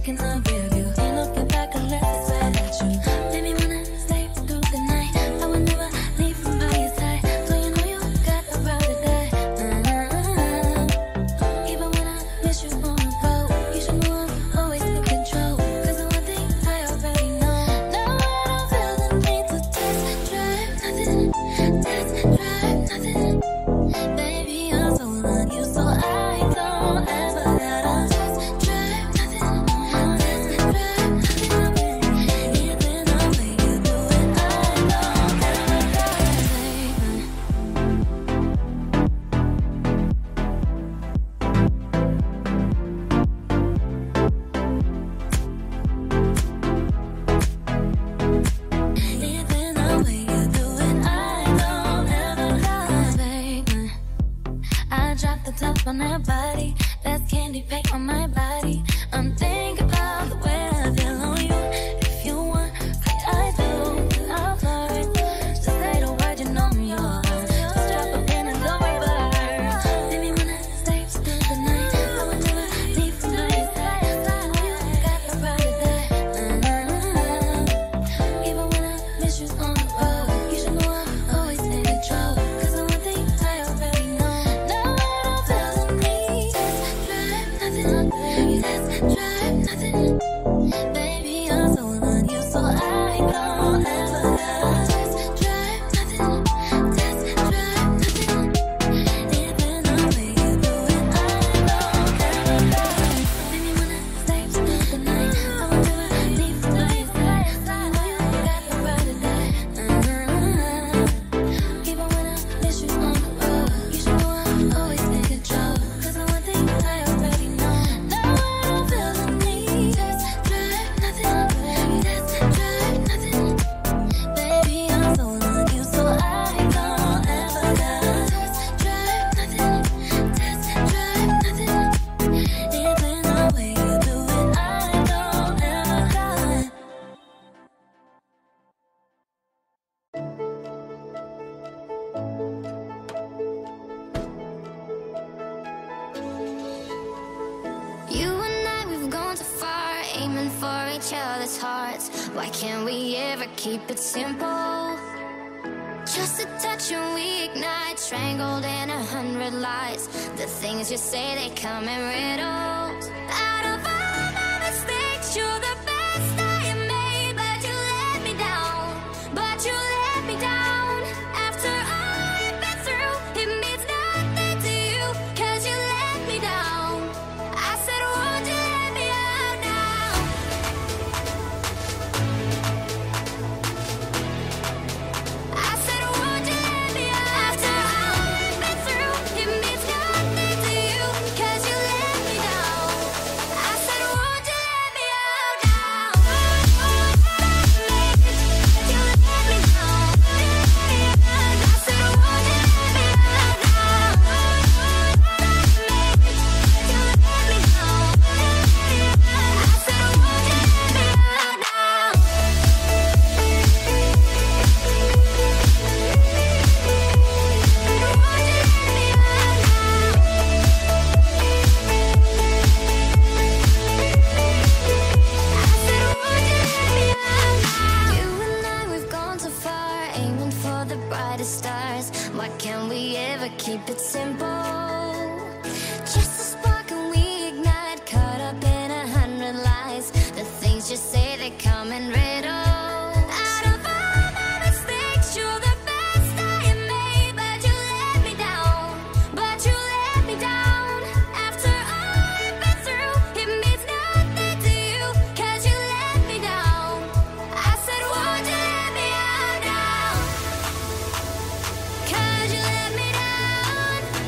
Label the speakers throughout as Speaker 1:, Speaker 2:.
Speaker 1: in the rear view. Ain't looking back unless it's right at you. Baby, wanna stay through the night. I would never leave from by your side. So you know you got the right to die. Even when I miss you on the road, you should know I'm always in control. Cause the one thing I already know. Now I don't feel the need to test drive nothing. Test drive nothing. Baby, I'm so on you, so I don't ever gotta test drive nothing. Test drive nothing. Even the way you do it, I don't ever gotta Even the way you do it, I don't ever gotta I drop the top on that body. That's candy paint on my body. I'm thinking about the way I feel on you. If you want, say I do. I'll flirt. Just say the word, you know I'm yours. Just drop a pin and go reverse. Baby, when I stay through the night, I would never leave from by your side. I know you got the right to die. Even when I miss you on the road, you should know I'm always in control. Cause the one thing I already know. Now I don't feel the need. Test drive nothing. Test drive nothing. Baby, I'm so on you, so I don't ever gotta test drive nothing. Test drive nothing. Even the way you do it, I don't ever gotta. Baby, when I stay through the night, I would never leave from by your side. I know you got the right to die. Even when I miss you on the road, you should know I'm always in control. Cause the one thing I already know. Now I don't feel the need. Test drive nothing. Test drive nothing. Baby, I'm so on you, so I don't ever gotta test drive nothing. Test drive nothing. Even the way you do it, I don't ever gotta.
Speaker 2: You and I, we've gone too far, aiming for each other's hearts. Why can't we ever keep it simple? Just a touch and we ignite, strangled in 100 lies. The things you say, they come in riddles. Out of all my mistakes, you're the best I have made. But you let me down, but you let me down. After all I've been through, it means nothing to you, cause you let me down. I said, won't you let me out now? I said, won't you let me out? After all I've been through, it means nothing to you, cause you let me down. I said, won't you let me out now? You let me down. I said, won't you let me out now? You let me down. I said, won't you let me out now? You and I, we've gone too far, aiming for the brightest stars. Why can't we ever keep it simple? Just a spark and we ignite, caught up in 100 lies. The things you say, they come in riddles. Out of all my mistakes, you're the best I have made. But you let me down, but you let me down. After all I've been through, it means nothing to you, cause you let me down. I said, won't you let me out now? Cause you let me down.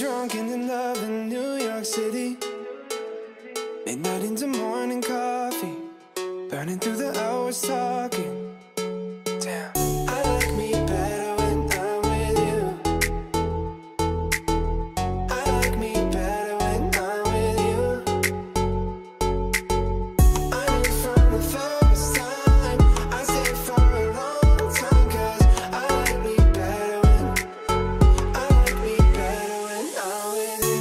Speaker 3: drunk and in love in New York City. Midnight into morning coffee, burning through the hours talking. Damn, I like me better when I'm with you. I like me better when I'm with you. I knew from the first time, I stayed for a long time, 'cause I like me better when I'm with you.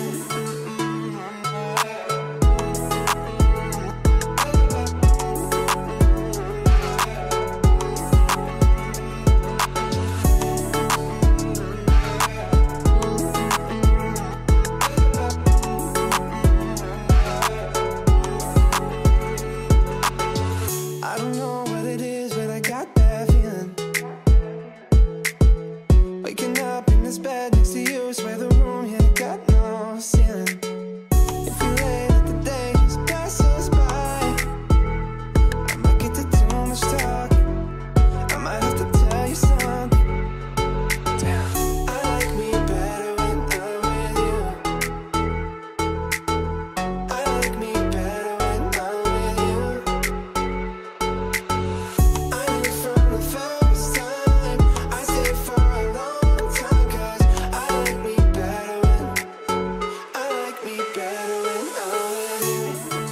Speaker 3: I don't know what it is, but I got that feeling. Waking up in this bed next to you, swear the room here got no ceiling. If you late at the day, just pass us by. I might get to too much talking, I might have to tell you something. Damn, I like me better when I'm with you. I like me better when I'm with you. I knew from the first time, I stayed for a long time, 'cause I like me better when I'm with you.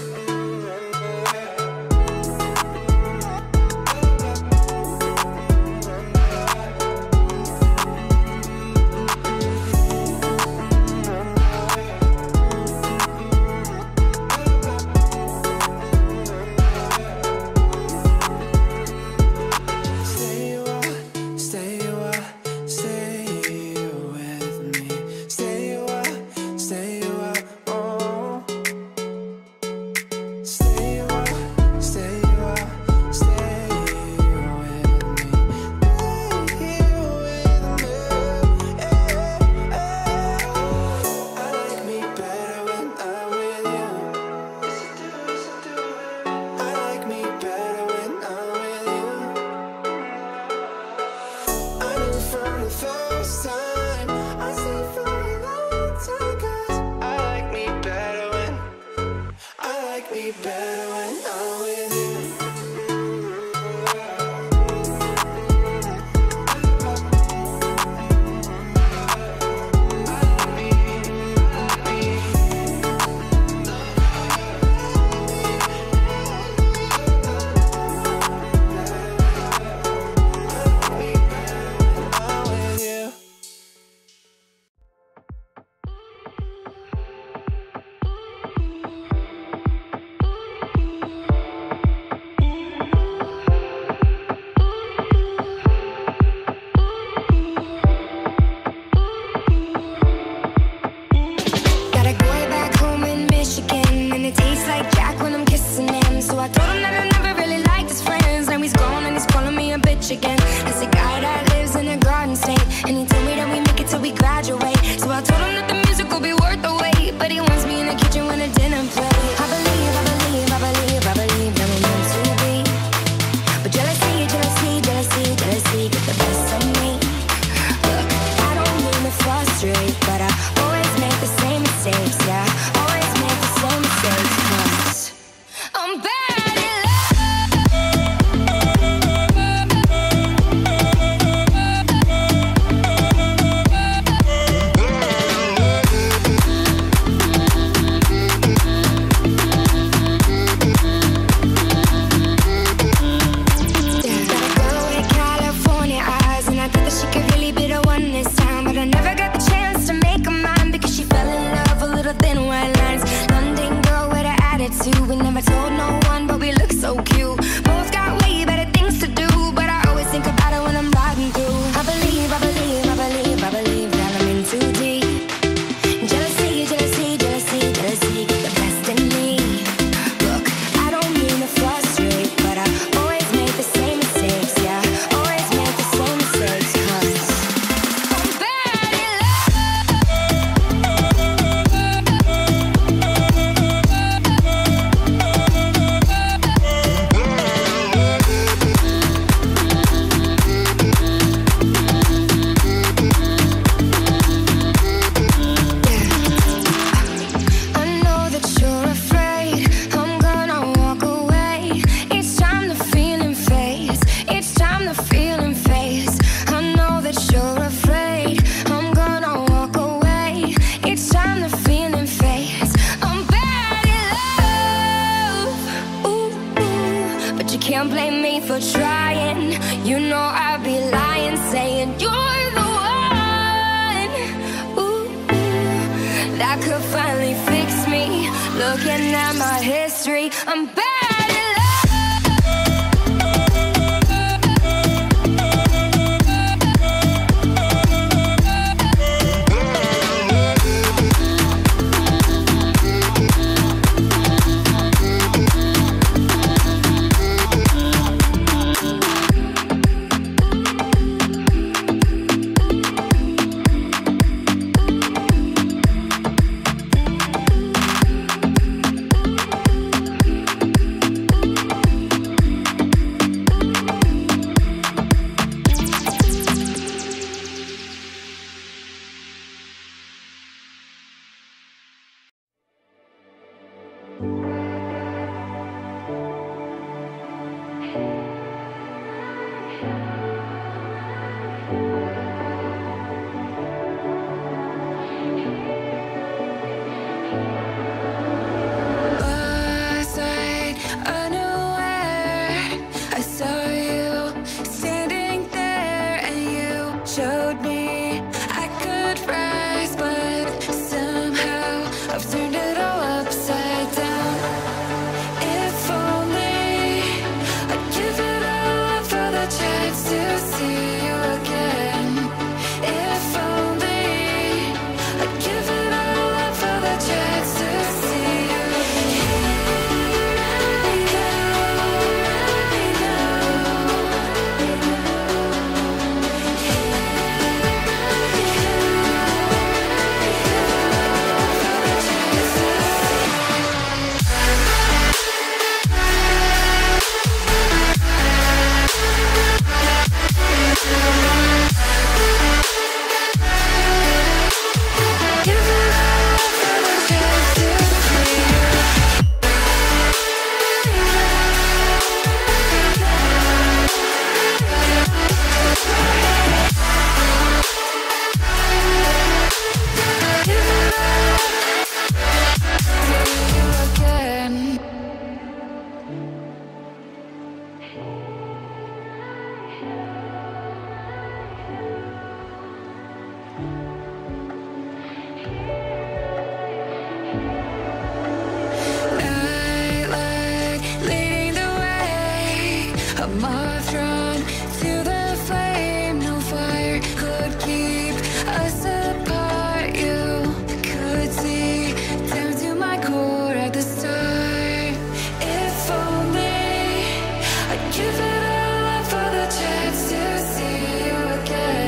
Speaker 3: Stay a while, stay a while, stay with me. Stay a while, oh. Stay a while, stay a while, stay with me. Stay with me. I like me better when I'm with you. I like me better when I'm with you. I knew from the first time, I stayed for a long time, 'cause I like me better when I'm with you. I'm with you.
Speaker 2: Got a boy back home in Michigan, and it tastes like Jack when I'm kissing him. So I told him that I never really liked his friends. Now he's gone and he's calling me a bitch again. It's a guy that lives in a garden state, and he told me that we make it till we graduate. So I told him that the music will be worth the wait, but he wants me in the kitchen when the dinner play. I believe that we're meant to be. But jealousy, jealousy, jealousy, jealousy get the best of me. Look, I don't mean to frustrate, but I always make the same mistakes, yeah. Always make the same mistakes, 'cause I'm bad at love. for trying. You know I'd be lying, saying you're the one. Ooh, that could finally fix me. Looking at my history, I'm bad at love.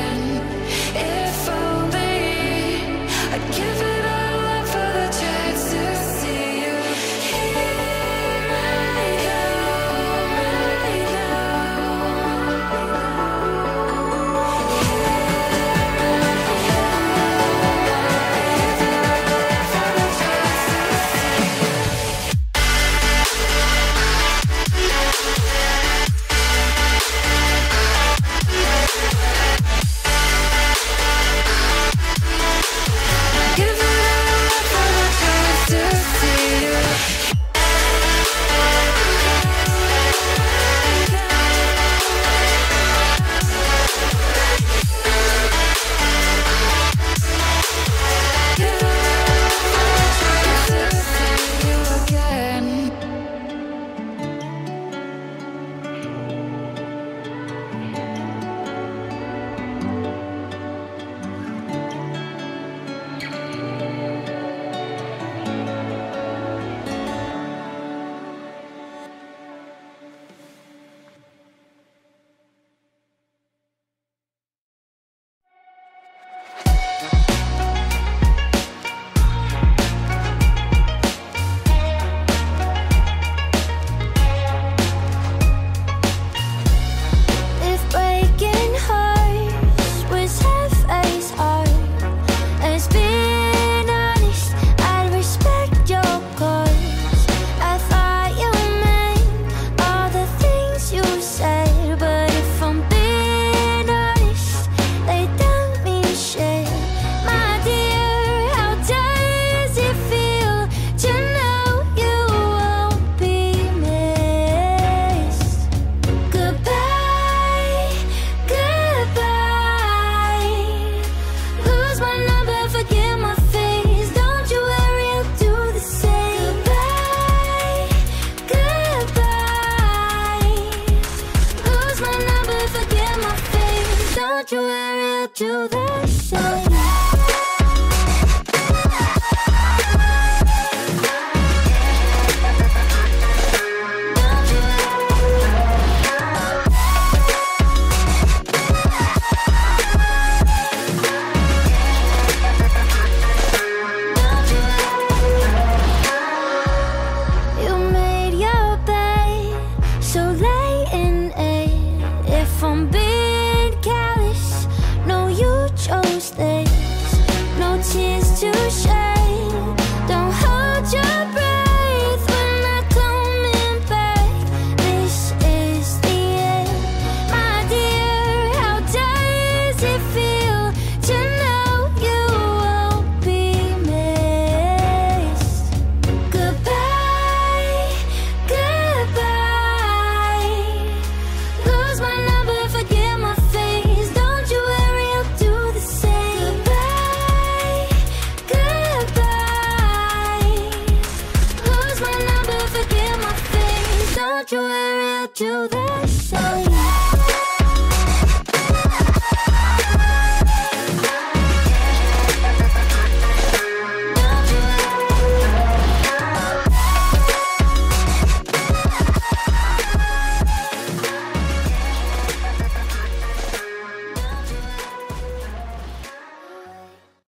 Speaker 1: Give it all up for the chance to
Speaker 2: Sanctuary to the sun.